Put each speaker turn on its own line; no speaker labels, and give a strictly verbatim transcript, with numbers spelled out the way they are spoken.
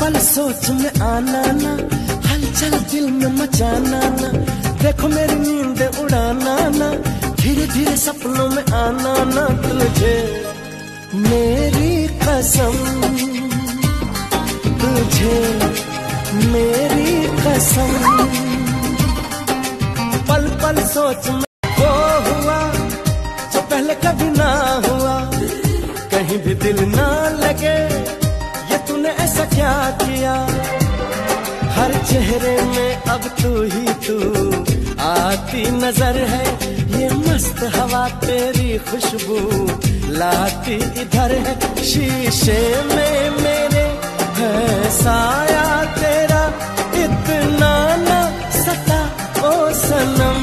पल सोच में आना ना, हलचल दिल में मचाना ना, देखो मेरी नींद उड़ाना ना, धीरे धीरे सपनों में आना ना, तुझे मेरी कसम, तुझे मेरी कसम। पल पल सोच में वो हुआ जो पहले कभी ना हुआ, कहीं भी दिल ना लगे ये तूने ऐसा क्या किया। हर चेहरे में अब तू ही तू आती नजर है, ये मस्त हवा तेरी खुशबू लाती इधर है। शीशे में मेरे है साया तेरा, इतना ना सता ओ सनम।